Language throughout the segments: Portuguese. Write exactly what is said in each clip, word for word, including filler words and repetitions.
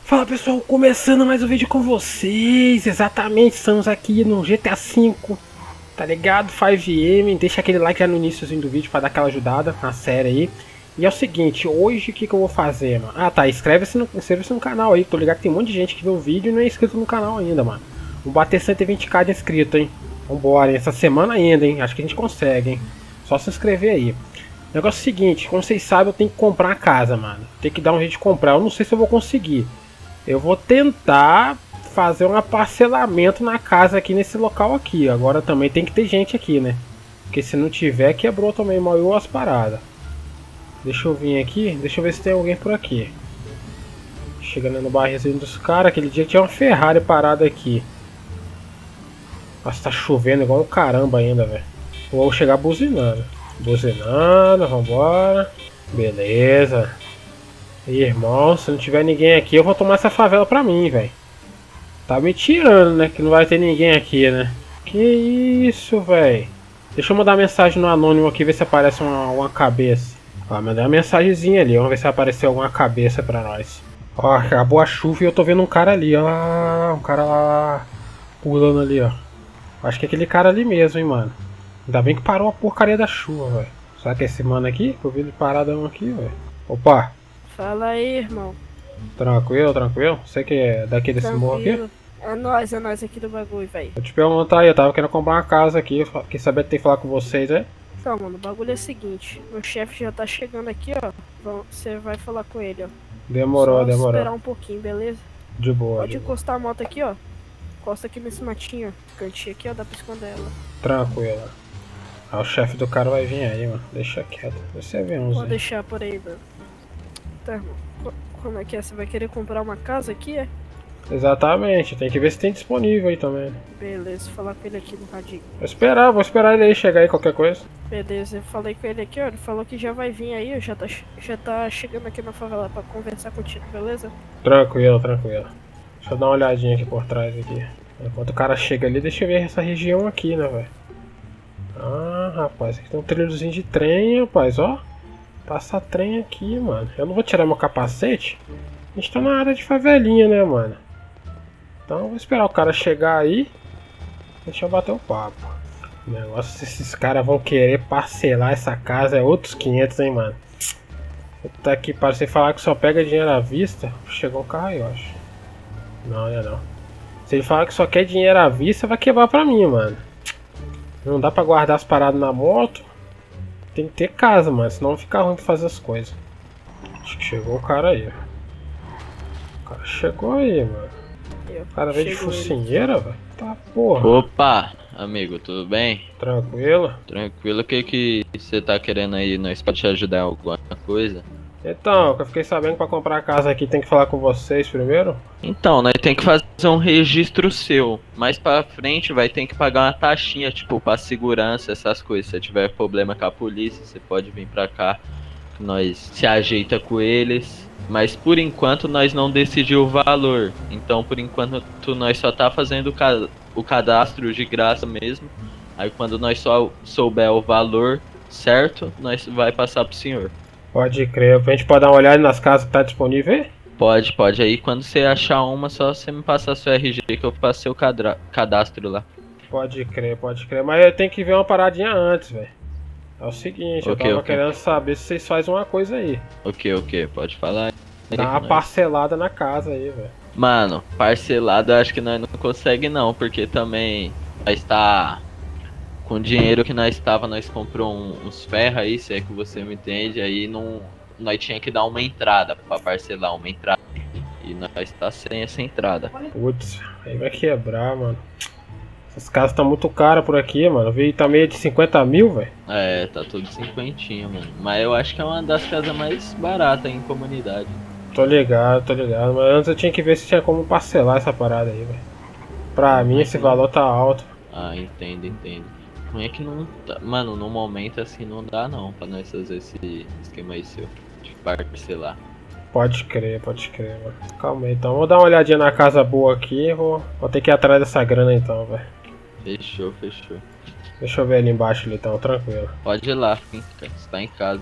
Fala pessoal, começando mais um vídeo com vocês. Exatamente, estamos aqui no G T A cinco, tá ligado? cinco M, deixa aquele like já no iníciozinho do vídeo pra dar aquela ajudada na série aí. E é o seguinte, hoje o que, que eu vou fazer, mano? Ah tá, inscreve-se no, inscreve-se no canal aí, tô ligado que tem um monte de gente que vê o vídeo e não é inscrito no canal ainda, mano. Vamos bater cento e vinte k de inscrito, hein? Vambora, hein? Essa semana ainda, hein? Acho que a gente consegue, hein? Só se inscrever aí. O negócio é o seguinte, como vocês sabem, eu tenho que comprar a casa, mano. Tem que dar um jeito de comprar, eu não sei se eu vou conseguir. Eu vou tentar fazer um parcelamento na casa aqui nesse local aqui. Agora também tem que ter gente aqui, né? Porque se não tiver, quebrou também mal as paradas. Deixa eu vir aqui, deixa eu ver se tem alguém por aqui. Chegando no barrezinho dos caras, aquele dia que tinha uma Ferrari parada aqui. Nossa, tá chovendo igual um caramba ainda, velho. Vou chegar buzinando. Buzinando, vambora. Beleza. Irmão, se não tiver ninguém aqui, eu vou tomar essa favela pra mim, velho. Tá me tirando, né? Que não vai ter ninguém aqui, né? Que isso, velho. Deixa eu mandar mensagem no anônimo aqui, ver se aparece uma, uma cabeça. Ó, mandei uma mensagenzinha ali, vamos ver se apareceu alguma cabeça pra nós. Ó, acabou a chuva e eu tô vendo um cara ali, ó. Um cara lá pulando ali, ó. Acho que é aquele cara ali mesmo, hein, mano. Ainda bem que parou a porcaria da chuva, velho. Será que é esse mano aqui? Eu vi ele paradão aqui, velho. Opa! Fala aí, irmão. Tranquilo, tranquilo? Você que é daqui desse morro aqui? É nóis, é nóis aqui do bagulho, velho. Eu te perguntar aí, eu tava querendo comprar uma casa aqui, queria saber se tem que falar com vocês, né? Então, mano, o bagulho é o seguinte, meu chefe já tá chegando aqui, ó. Você vai falar com ele, ó. Demorou, Só demorou. esperar um pouquinho, beleza? De boa. Pode de encostar a moto aqui, ó. Encosta aqui nesse matinho, ó. Cantinho aqui, ó, dá pra esconder ela. Tranquilo. Ah, o chefe do cara vai vir aí, mano. Deixa quieto. Você vê uns. Pode aí. deixar por aí, mano. Tá, irmão. Como é que é? Você vai querer comprar uma casa aqui, é? Exatamente, tem que ver se tem disponível aí também. Beleza, vou falar com ele aqui no radinho. Vou esperar, vou esperar ele aí chegar aí, qualquer coisa. Beleza, eu falei com ele aqui, ó. Ele falou que já vai vir aí, já tá, já tá chegando aqui na favela pra conversar contigo, beleza? Tranquilo, tranquilo. Deixa eu dar uma olhadinha aqui por trás aqui. Enquanto o cara chega ali, deixa eu ver essa região aqui, né, velho? Ah, rapaz, aqui tem um trilhozinho de trem, rapaz, ó. Passa trem aqui, mano. Eu não vou tirar meu capacete. A gente tá na área de favelinha, né, mano? Então eu vou esperar o cara chegar aí. Deixa eu bater o papo. O negócio, se esses caras vão querer parcelar essa casa, é outros quinhentos, hein, mano. Tá aqui para você falar que só pega dinheiro à vista. Chegou um carro aí, eu acho. Não, não é não. Se ele falar que só quer dinheiro à vista, vai quebrar pra mim, mano. Não dá pra guardar as paradas na moto. Tem que ter casa, mano, senão fica ruim pra fazer as coisas. Acho que chegou o cara aí. O cara chegou aí, mano. O cara veio de focinheira, velho. Tá porra. Opa, amigo, tudo bem? Tranquilo? Tranquilo, o que que você tá querendo aí? Nós pode te ajudar em alguma coisa? Então, eu fiquei sabendo que pra comprar a casa aqui tem que falar com vocês primeiro. Então, nós tem que fazer um registro seu. Mais pra frente vai ter que pagar uma taxinha, tipo, pra segurança, essas coisas. Se você tiver problema com a polícia, você pode vir pra cá. Que nós se ajeita com eles. Mas por enquanto nós não decidimos o valor. Então por enquanto nós só tá fazendo o, ca o cadastro de graça mesmo. Aí quando nós só souber o valor certo, nós vai passar pro senhor. Pode crer, a gente pode dar uma olhada nas casas que tá disponível aí? Pode, pode. Aí quando você achar uma, só você me passar seu R G que eu faço seu cadastro lá. Pode crer, pode crer. Mas eu tenho que ver uma paradinha antes, velho. É o seguinte, okay, eu tava okay. querendo saber se vocês fazem uma coisa aí. O que, o que? Pode falar. Dá uma parcelada na casa aí, velho. Mano, parcelada acho que nós não consegue não, porque também nós tá com o dinheiro que nós tava, nós comprou um, uns ferros aí, se é que você me entende, aí não, nós tinha que dar uma entrada pra parcelar, uma entrada. E nós tá sem essa entrada. Putz, aí vai quebrar, mano. Essas casas tá muito caras por aqui, mano. Vi tá meio de cinquenta mil, velho. É, tá tudo cinquentinha, mano. Mas eu acho que é uma das casas mais baratas em comunidade. Tô ligado, tô ligado. Mas antes eu tinha que ver se tinha como parcelar essa parada aí, velho. Pra mim esse valor tá alto. Ah, entendo, entendo. Não é que não tá... Mano, no momento assim não dá não pra nós fazer esse esquema aí seu. De parcelar. Pode crer, pode crer, mano. Calma aí, então. Vou dar uma olhadinha na casa boa aqui. Vou, vou ter que ir atrás dessa grana então, velho. Fechou, fechou. Deixa eu ver ali embaixo ali, então, tranquilo. Pode ir lá, você tá em casa.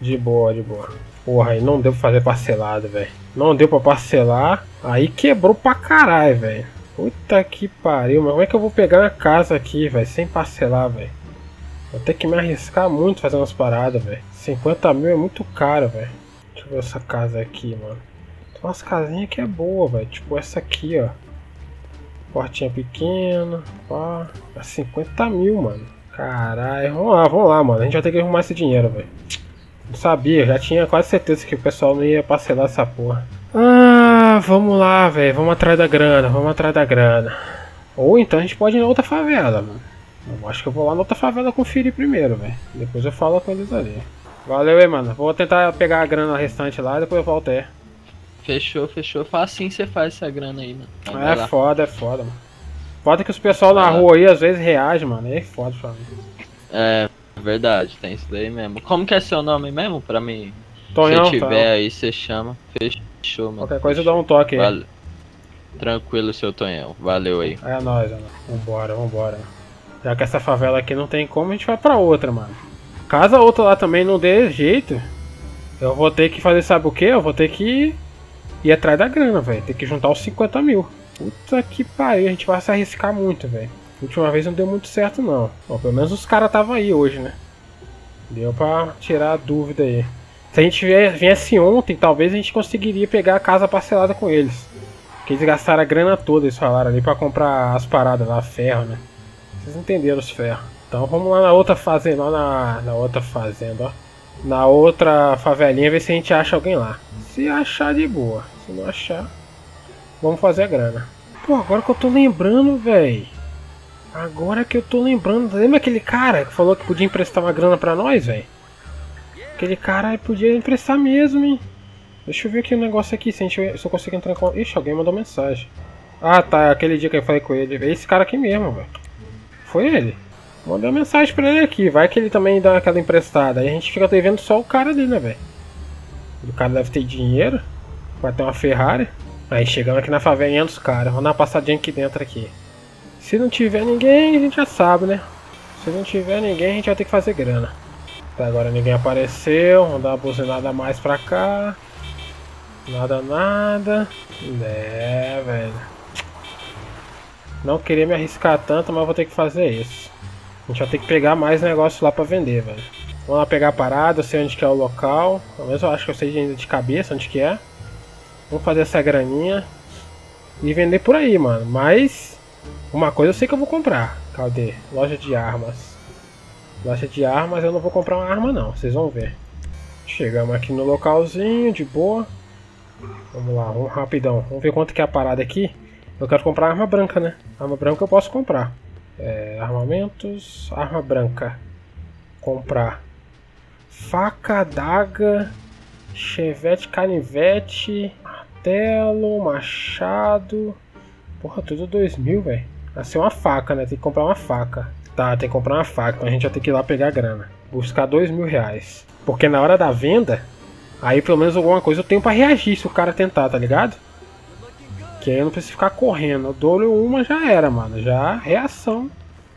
De boa, de boa. Porra, aí não deu pra fazer parcelado, velho. Não deu pra parcelar. Aí quebrou pra caralho, velho. Puta que pariu, mas como é que eu vou pegar uma casa aqui, velho, sem parcelar, velho? Vou ter que me arriscar muito fazendo umas paradas, velho. cinquenta mil é muito caro, velho. Deixa eu ver essa casa aqui, mano. Tem umas casinhas que é boa, velho. Tipo essa aqui, ó. Portinha pequena, pá. É cinquenta mil, mano. Caralho, vamos lá, vamos lá, mano. A gente vai ter que arrumar esse dinheiro, velho. Não sabia, já tinha quase certeza que o pessoal não ia parcelar essa porra. Ah, vamos lá, velho. Vamos atrás da grana, vamos atrás da grana. Ou então a gente pode ir na outra favela, mano. Eu acho que eu vou lá na outra favela conferir primeiro, velho. Depois eu falo com eles ali. Valeu, aí, mano. Vou tentar pegar a grana restante lá e depois eu volto, é. Fechou, fechou. Facinho você faz essa grana aí, mano. Vai É lá. foda, é foda, mano. Foda que os pessoal na Vai lá. rua aí às vezes reagem, mano. É foda pra mim. É, verdade, tem isso daí mesmo. Como que é seu nome mesmo? Pra mim. Tonhão, Se tiver Tonhão. aí, você chama. Fechou, mano. Qualquer coisa dá um toque aí. Valeu. Tranquilo, seu Tonhão. Valeu aí. É nóis, mano. Vambora, vambora. Já que essa favela aqui não tem como, a gente vai pra outra, mano. Caso a outra lá também não dê jeito, eu vou ter que fazer, sabe o que? Eu vou ter que ir atrás da grana, velho. Tem que juntar os cinquenta mil. Puta que pariu, a gente vai se arriscar muito, velho. Última vez não deu muito certo, não. Bom, pelo menos os caras estavam aí hoje, né? Deu pra tirar a dúvida aí. Se a gente viesse ontem, talvez a gente conseguiria pegar a casa parcelada com eles. Porque eles gastaram a grana toda, eles falaram ali, pra comprar as paradas lá, ferro, né? Vocês entenderam os ferros. Então vamos lá na outra fazenda, lá na, na outra fazenda, ó. Na outra favelinha, ver se a gente acha alguém lá. Se achar, de boa. Se não achar, vamos fazer a grana. Pô, agora que eu tô lembrando, velho. Agora que eu tô lembrando. Lembra aquele cara que falou que podia emprestar uma grana pra nós, velho? Aquele cara podia emprestar mesmo, hein? Deixa eu ver aqui o um negócio aqui, se, a gente, se eu consigo entrar em contato. Ixi, alguém mandou mensagem. Ah, tá, aquele dia que eu falei com ele. É esse cara aqui mesmo, velho. Foi ele. Mandei uma mensagem pra ele aqui. Vai que ele também dá aquela emprestada. Aí a gente fica devendo só o cara ali, né, velho? O cara deve ter dinheiro. Vai ter uma Ferrari. Aí chegamos aqui na favelinha dos caras. Vamos dar uma passadinha aqui dentro aqui. Se não tiver ninguém, a gente já sabe, né? Se não tiver ninguém, a gente vai ter que fazer grana. Até agora ninguém apareceu. Vamos dar uma buzinada a mais pra cá. Nada, nada. É, velho. Não queria me arriscar tanto, mas vou ter que fazer isso. A gente vai ter que pegar mais negócio lá pra vender, velho. Vamos lá pegar a parada, eu sei onde que é o local. Pelo menos eu acho que eu sei ainda de cabeça onde que é. Vamos fazer essa graninha e vender por aí, mano. Mas uma coisa eu sei que eu vou comprar. Cadê? Loja de armas. Loja de armas eu não vou comprar uma arma não, vocês vão ver. Chegamos aqui no localzinho, de boa. Vamos lá, vamos rapidão. Vamos ver quanto que é a parada aqui. Eu quero comprar arma branca, né? Arma branca eu posso comprar. É, armamentos, arma branca. Comprar. Faca, adaga, chevette, canivete, martelo, machado. Porra, tudo dois mil, velho. Vai ser uma faca, né? Tem que comprar uma faca. Tá, tem que comprar uma faca. Então a gente vai ter que ir lá pegar a grana. Buscar dois mil reais. Porque na hora da venda, aí pelo menos alguma coisa eu tenho pra reagir se o cara tentar, tá ligado? Que aí eu não preciso ficar correndo. Eu dou-lhe uma, já era, mano. Já reação.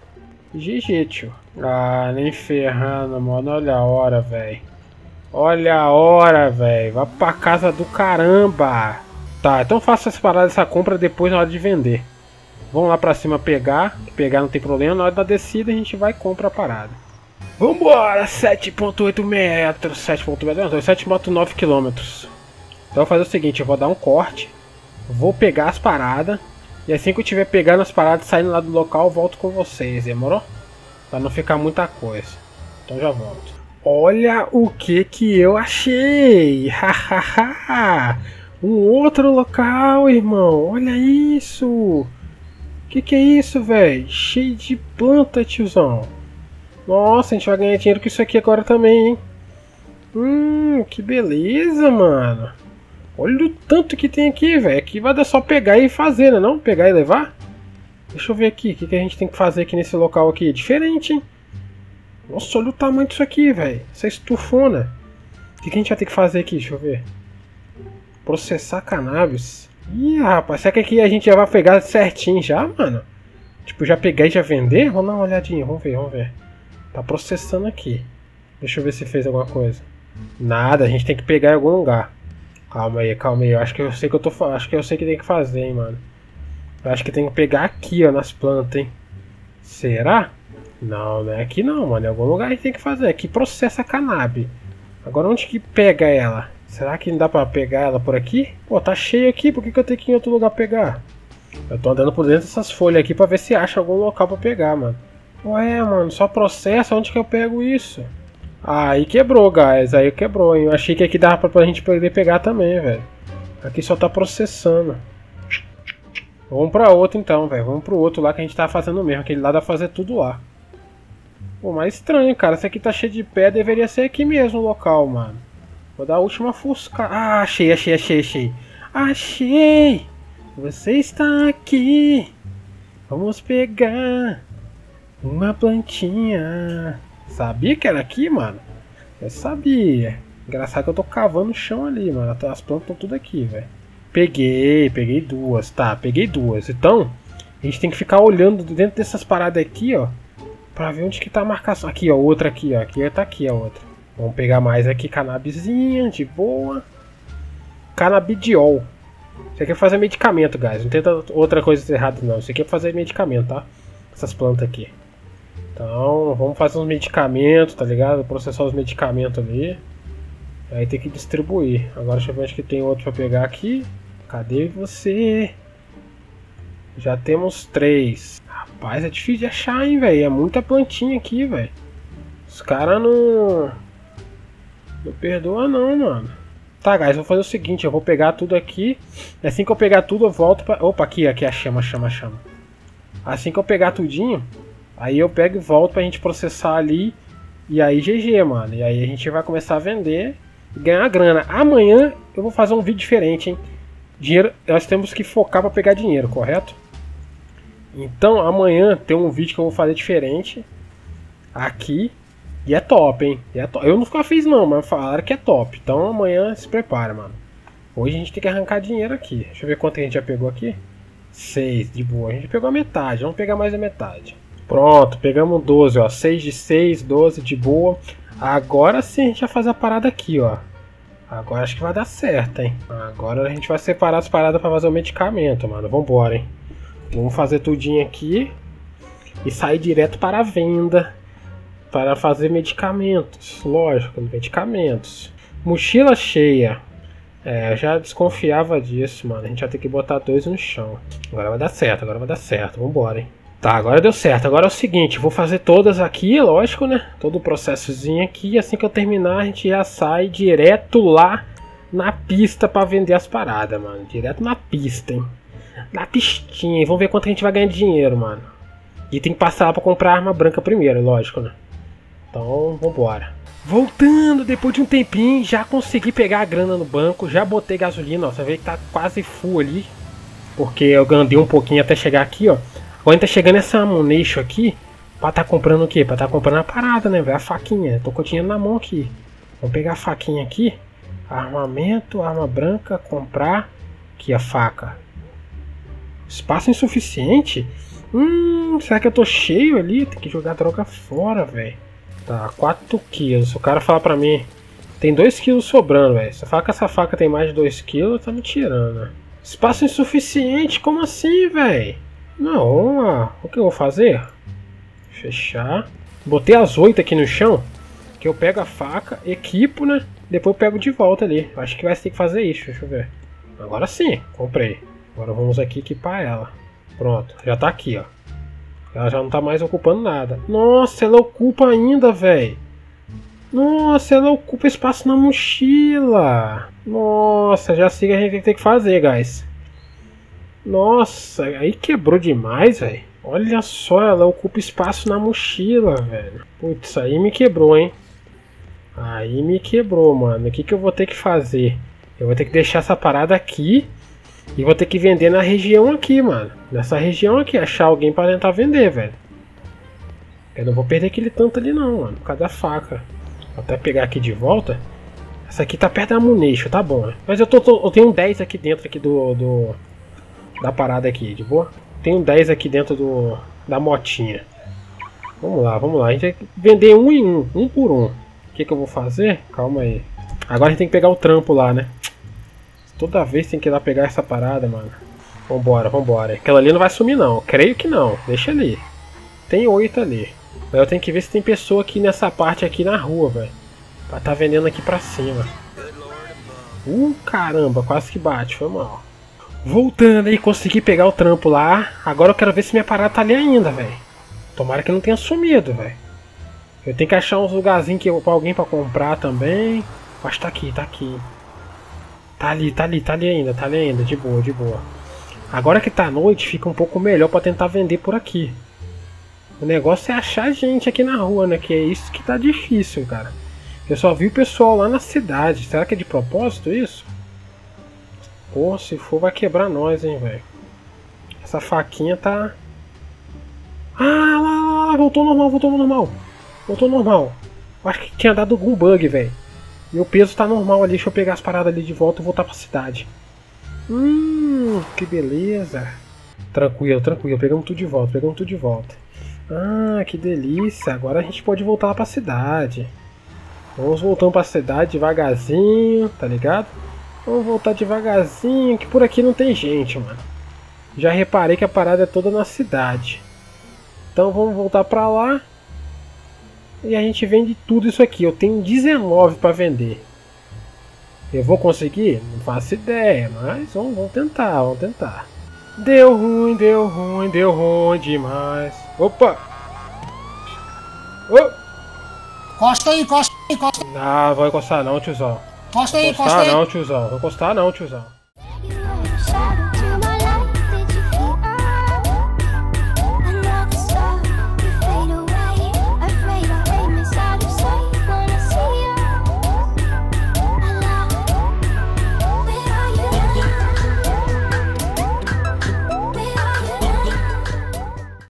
G G, tio. Ah, nem ferrando, mano. Olha a hora, velho. Olha a hora, velho. Vai pra casa do caramba. Tá, então faça essa parada, essa compra depois na hora de vender. Vamos lá pra cima pegar. Pegar não tem problema. Na hora da descida a gente vai e compra a parada. Vambora! sete ponto oito metros. sete ponto oito metros. sete ponto nove quilômetros. Então eu vou fazer o seguinte. Eu vou dar um corte. Vou pegar as paradas. E assim que eu estiver pegando as paradas, saindo lá do local, eu volto com vocês, demorou? Pra não ficar muita coisa. Então já volto. Olha o que que eu achei! Hahaha! Um outro local, irmão! Olha isso! Que que é isso, velho? Cheio de planta, tiozão! Nossa, a gente vai ganhar dinheiro com isso aqui agora também, hein? Hum, que beleza, mano! Olha o tanto que tem aqui, velho. Aqui vai dar só pegar e fazer, né? Não? Pegar e levar? Deixa eu ver aqui. O que, que a gente tem que fazer aqui nesse local aqui? Diferente, hein? Nossa, olha o tamanho disso aqui, velho. Essa estufona. O que, que a gente vai ter que fazer aqui? Deixa eu ver. Processar cannabis. Ih, rapaz. Será que aqui a gente já vai pegar certinho já, mano? Tipo, já pegar e já vender? Vamos dar uma olhadinha. Vamos ver, vamos ver. Tá processando aqui. Deixa eu ver se fez alguma coisa. Nada, a gente tem que pegar em algum lugar. Calma aí, calma aí. Eu acho que eu sei que eu tô acho que eu sei que tem que fazer, hein, mano. Eu acho que tem que pegar aqui, ó, nas plantas, hein. Será? Não, não é aqui não, mano. Em algum lugar a gente tem que fazer. Aqui processa a cannabis. Agora onde que pega ela? Será que não dá pra pegar ela por aqui? Pô, tá cheio aqui. Por que que eu tenho que ir em outro lugar pegar? Eu tô andando por dentro dessas folhas aqui pra ver se acha algum local pra pegar, mano. Ué, mano, só processa. Onde que eu pego isso? Ah, aí quebrou, guys. Aí quebrou, hein. Eu achei que aqui dava pra, pra gente poder pegar também, velho. Aqui só tá processando. Vamos pra outro então, velho. Vamos pro outro lá que a gente tava fazendo mesmo. Aquele lá dá pra fazer tudo lá. Pô, mas estranho, cara. Esse aqui tá cheio de pé. Deveria ser aqui mesmo o local, mano. Vou dar a última fusca. Ah, achei, achei, achei, achei. Achei! Você está aqui. Vamos pegar uma plantinha. Sabia que era aqui, mano? Eu sabia. Engraçado que eu tô cavando o chão ali, mano. As plantas estão tudo aqui, velho. Peguei, peguei duas. Tá, peguei duas. Então, a gente tem que ficar olhando dentro dessas paradas aqui, ó. Pra ver onde que tá a marcação. Aqui, ó. Outra aqui, ó. Aqui tá aqui a outra. Vamos pegar mais aqui canabizinha, de boa. Canabidiol. Isso aqui é fazer medicamento, guys. Não tenta outra coisa errada, não. Isso aqui é fazer medicamento, tá? Essas plantas aqui. Então, vamos fazer uns medicamentos, tá ligado? Processar os medicamentos ali. Aí tem que distribuir. Agora deixa eu ver onde que tem outro pra pegar aqui. Cadê você? Já temos três. Rapaz, é difícil de achar, hein, velho. É muita plantinha aqui, velho. Os caras não... Não perdoa não, mano. Tá, guys, vou fazer o seguinte. Eu vou pegar tudo aqui. Assim que eu pegar tudo, eu volto pra... Opa, aqui, aqui a chama, chama, chama. Assim que eu pegar tudinho, aí eu pego e volto pra gente processar ali. E aí G G, mano. E aí a gente vai começar a vender e ganhar grana. Amanhã eu vou fazer um vídeo diferente, hein. Dinheiro, nós temos que focar pra pegar dinheiro, correto? Então amanhã tem um vídeo que eu vou fazer diferente. Aqui. E é top, hein. E é top. Eu nunca fiz não, mas falaram que é top. Então amanhã se prepara, mano. Hoje a gente tem que arrancar dinheiro aqui. Deixa eu ver quanto a gente já pegou aqui. seis, de boa. A gente pegou a metade. Vamos pegar mais a metade. Pronto, pegamos doze, ó. seis de seis, doze de boa. Agora sim a gente vai fazer a parada aqui, ó. Agora acho que vai dar certo, hein. Agora a gente vai separar as paradas pra fazer o medicamento, mano. Vambora, hein. Vamos fazer tudinho aqui. E sair direto para a venda. Para fazer medicamentos. Lógico, medicamentos. Mochila cheia. É, eu já desconfiava disso, mano. A gente vai ter que botar dois no chão. Agora vai dar certo, agora vai dar certo. Vambora, hein. Tá, agora deu certo. Agora é o seguinte, vou fazer todas aqui, lógico, né? Todo o processozinho aqui. E assim que eu terminar, a gente já sai direto lá na pista pra vender as paradas, mano. Direto na pista, hein? Na pistinha. E vamos ver quanto a gente vai ganhar de dinheiro, mano. E tem que passar lá pra comprar arma branca primeiro, lógico, né? Então, vambora. Voltando, depois de um tempinho, já consegui pegar a grana no banco. Já botei gasolina, ó. Você vê que tá quase full ali. Porque eu andei um pouquinho até chegar aqui, ó. Agora tá chegando essa ammunition aqui. Pra tá comprando o quê? Pra tá comprando a parada, né, velho? A faquinha. Tô com o dinheiro na mão aqui. Vamos pegar a faquinha aqui. Armamento, arma branca, comprar. Aqui a faca. Espaço insuficiente? Hum, será que eu tô cheio ali? Tem que jogar droga fora, velho. Tá, quatro quilos. O cara fala pra mim, tem dois quilos sobrando, velho. Se eu falar que essa faca tem mais de dois quilos, tá me tirando, né? Espaço insuficiente? Como assim, velho? Não, vamos lá. O que eu vou fazer? Fechar. Botei as oito aqui no chão. Que eu pego a faca, equipo, né? Depois eu pego de volta ali. Acho que vai ter que fazer isso, deixa eu ver. Agora sim, comprei. Agora vamos aqui equipar ela. Pronto, já tá aqui, ó. Ela já não tá mais ocupando nada. Nossa, ela ocupa ainda, velho. Nossa, ela ocupa espaço na mochila. Nossa, já sei o que a gente vai ter que fazer, guys. Nossa, aí quebrou demais, velho. Olha só, ela ocupa espaço na mochila, velho. Putz, aí me quebrou, hein. Aí me quebrou, mano. O que que eu vou ter que fazer? Eu vou ter que deixar essa parada aqui. E vou ter que vender na região aqui, mano. Nessa região aqui, achar alguém pra tentar vender, velho. Eu não vou perder aquele tanto ali não, mano. Por causa da faca. Vou até pegar aqui de volta. Essa aqui tá perto da ammunition, tá bom, né? Mas eu, tô, tô, eu tenho dez aqui dentro aqui do, do... Da parada aqui, de boa? Tenho dez aqui dentro do... Da motinha. Vamos lá, vamos lá. A gente vai vender um em um. Um por um. que que eu vou fazer? Calma aí. Agora a gente tem que pegar o trampo lá, né? Toda vez tem que ir lá pegar essa parada, mano. Vambora, vambora. Aquela ali não vai sumir não. Creio que não. Deixa ali. Tem oito ali. Mas eu tenho que ver se tem pessoa aqui nessa parte aqui na rua, velho. Pra tá vendendo aqui pra cima. Uh, caramba. Quase que bate. Foi mal. Voltando aí. Consegui pegar o trampo lá. Agora eu quero ver se minha parada tá ali ainda, velho. Tomara que não tenha sumido, velho. Eu tenho que achar uns lugarzinhos que, pra alguém pra comprar também. Acho que tá aqui, tá aqui. Tá ali, tá ali, tá ali ainda, tá ali ainda. De boa, de boa. Agora que tá noite, fica um pouco melhor pra tentar vender por aqui. O negócio é achar gente aqui na rua, né? Que é isso que tá difícil, cara. Eu só vi o pessoal lá na cidade. Será que é de propósito isso? Pô, se for vai quebrar nós, hein, velho. Essa faquinha tá... Ah, lá, lá, lá, voltou normal, voltou normal. Voltou normal. Eu acho que tinha dado algum bug, velho. Meu peso tá normal ali. Deixa eu pegar as paradas ali de volta e voltar pra cidade. Hum, que beleza. Tranquilo, tranquilo. Pegamos tudo de volta, pegamos tudo de volta. Ah, que delícia. Agora a gente pode voltar lá pra cidade. Vamos voltando pra cidade devagarzinho, tá ligado? Vamos voltar devagarzinho, que por aqui não tem gente, mano. Já reparei que a parada é toda na cidade. Então vamos voltar pra lá. E a gente vende tudo isso aqui. Eu tenho dezenove pra vender. Eu vou conseguir? Não faço ideia, mas vamos, vamos tentar, vamos tentar. Deu ruim, deu ruim, deu ruim demais. Opa! Oh! Costa aí, costa aí, costa aí. Ah, vou encostar não, tiozão. Costa aí, Vou costa encostar aí. não, tiozão. Vou encostar não, tiozão.